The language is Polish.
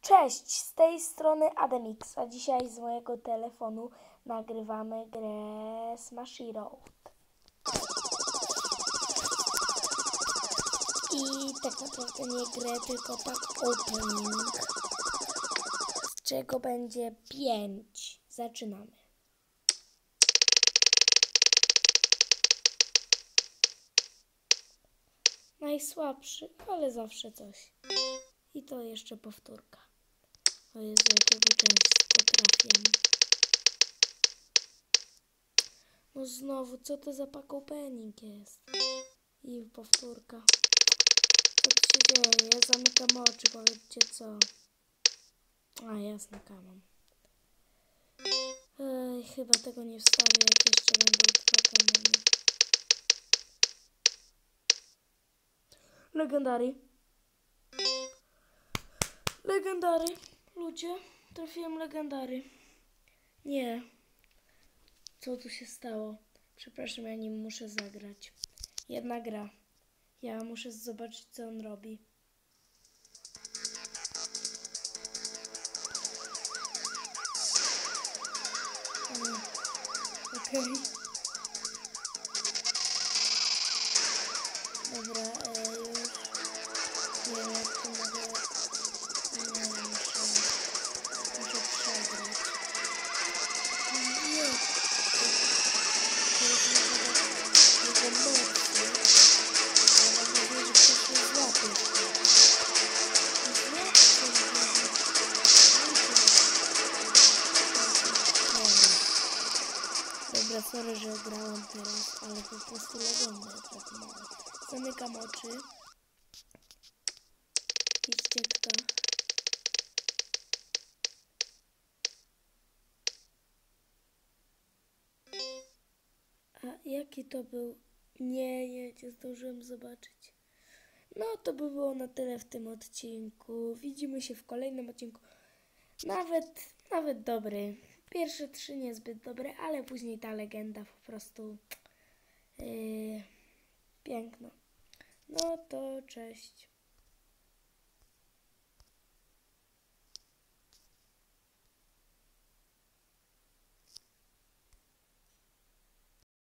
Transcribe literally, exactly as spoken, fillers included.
Cześć, z tej strony Ademix, a dzisiaj z mojego telefonu nagrywamy grę Smashy Road. I tak naprawdę nie grę, tylko tak opening, z czego będzie pięć. Zaczynamy. Najsłabszy, ale zawsze coś. I to jeszcze powtórka. O Jezu, jakiego często trafiam. No znowu, co to za pack opening jest? I powtórka. Co tu się dzieje? Ja zamykam oczy, powiedzcie co. A, ja zmykam. Ej, chyba tego nie wstawię, jak jeszcze będą dwa kamienie. Legendary. Legendary. Ludzie, trafiłem legendary. Nie. Co tu się stało? Przepraszam, ja nim muszę zagrać. Jedna gra. Ja muszę zobaczyć, co on robi. Okej. Okay. Dobra, e, już. Nie wiem, jak to mogę... Nie wiem, muszę... Muszę przegrać. Nie. Jego mocy. Ja mam nadzieję, że ktoś mnie złapie. Dobra, sorry, że grałam teraz, ale po prostu legenda jest tak mała. Zamykam oczy. Idźcie kto. A jaki to był? Nie, nie, nie zdążyłem zobaczyć. No to by było na tyle w tym odcinku. Widzimy się w kolejnym odcinku. Nawet, nawet dobry. Pierwsze trzy niezbyt dobre, ale później ta legenda po prostu yy, piękna. No to cześć.